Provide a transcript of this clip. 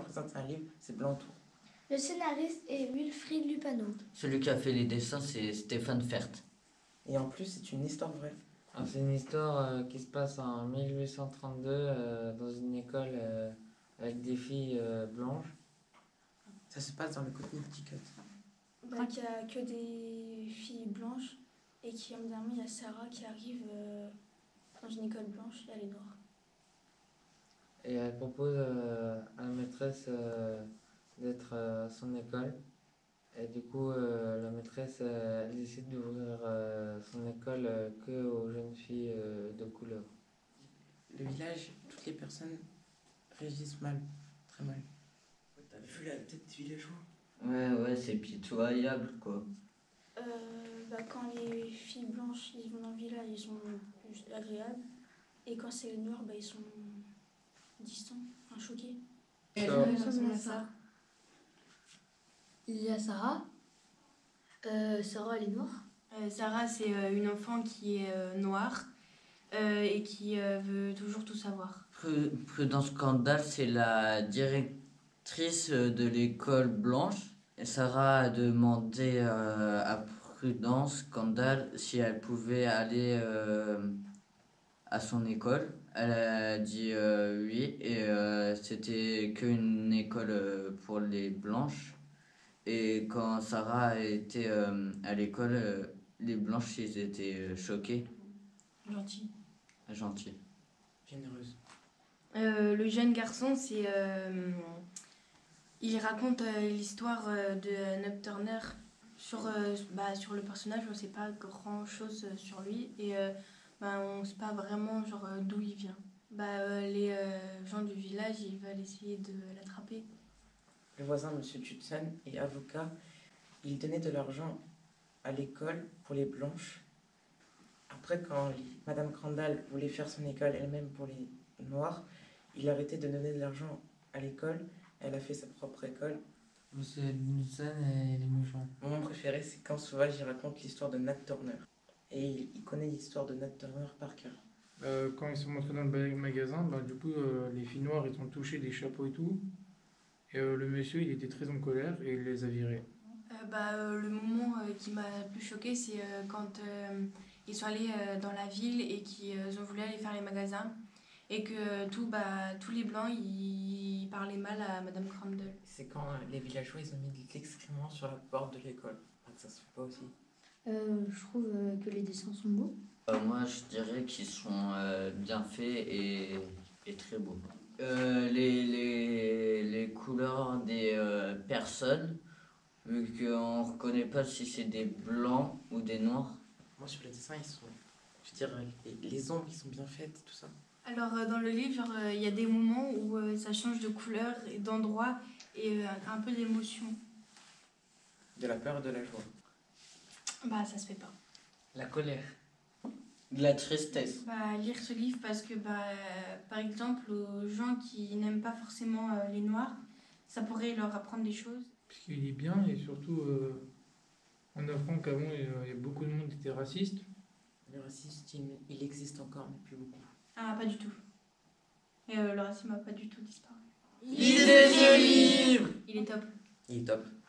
présente un livre, c'est blanc tout. Le scénariste est Wilfried Lupano. Celui qui a fait les dessins, c'est Stéphane Fert. Et en plus, c'est une histoire vraie. Alors, c'est une histoire qui se passe en 1832 dans une école avec des filles blanches. Ça se passe dans le Connecticut. Il n'y a que des filles blanches et qui, évidemment, il y a Sarah qui arrive dans une école blanche et elle est noire. Et elle propose à la maîtresse d'être à son école. Et du coup, la maîtresse elle décide d'ouvrir son école que aux jeunes filles de couleur. Le village, toutes les personnes réagissent mal, très mal. T'as vu la tête du villageois? Ouais, c'est pitoyable, quoi. Quand les filles blanches ils vont dans le village, ils sont plus agréables. Et quand c'est les noirs, ils sont distants, choqués. Il y a Sarah. Sarah, elle est noire. Sarah, c'est une enfant qui est noire et qui veut toujours tout savoir. Prudence Candale, c'est la directrice de l'école blanche. Et Sarah a demandé à Prudence Candale si elle pouvait aller à son école. Elle a dit oui, et c'était qu'une école pour les blanches. Et quand Sarah a été à l'école, les blanches, ils étaient choqués. Gentils. Généreuse. Le jeune garçon, il raconte l'histoire de Nat Turner sur le personnage. On ne sait pas grand chose sur lui et on ne sait pas vraiment d'où il vient. Les gens du village, ils veulent essayer de l'attraper. Le voisin, M. Judson, est avocat. Il donnait de l'argent à l'école pour les blanches. Après, quand Madame Crandall voulait faire son école elle-même pour les noirs, il arrêtait de donner de l'argent à l'école. Elle a fait sa propre école. Monsieur Judson et les méchants. Mon moment préféré, c'est quand Sauvage il raconte l'histoire de Nat Turner. Et il connaît l'histoire de Nat Turner par cœur. Quand ils sont montrés dans le magasin, du coup, les filles noires, ils ont touché des chapeaux et tout. Et le monsieur, il était très en colère et il les a virés. Le moment qui m'a le plus choqué, c'est quand ils sont allés dans la ville et qu'ils ont voulu aller faire les magasins. Et que tous les blancs, ils parlaient mal à Madame Crandall. C'est quand les villageois, ils ont mis de l'excrément sur la porte de l'école. Ça se fait pas aussi. Je trouve que les dessins sont beaux. Moi, je dirais qu'ils sont bien faits et très beaux. Les couleurs des personnes, vu qu'on ne reconnaît pas si c'est des blancs ou des noirs. Moi, sur les dessins, les ombres, ils sont bien faites, tout ça. Alors, dans le livre, il y a des moments où ça change de couleur et d'endroit et un peu d'émotion. De la peur et de la joie. Ça se fait pas. La colère. De la tristesse. Lire ce livre parce que, par exemple, aux gens qui n'aiment pas forcément les noirs, ça pourrait leur apprendre des choses. Parce qu'il est bien et surtout, on apprend qu'avant, il y a beaucoup de monde qui était raciste. Le racisme, il existe encore, mais plus beaucoup. Ah, pas du tout. Et le racisme n'a pas du tout disparu. Lisez ce livre! Il est top. Il est top.